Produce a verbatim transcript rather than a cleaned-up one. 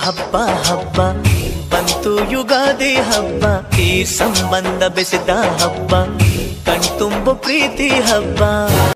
ಹಬ್ಬ ಹಬ್ಬ ಬಂತು ಯುಗಾದಿ ಹಬ್ಬ, ಈ ಸಂಬಂಧ ಬೆಸೆದ ಹಬ್ಬ, ಕಣ್ತುಂಬು ಪ್ರೀತಿ ಹಬ್ಬ.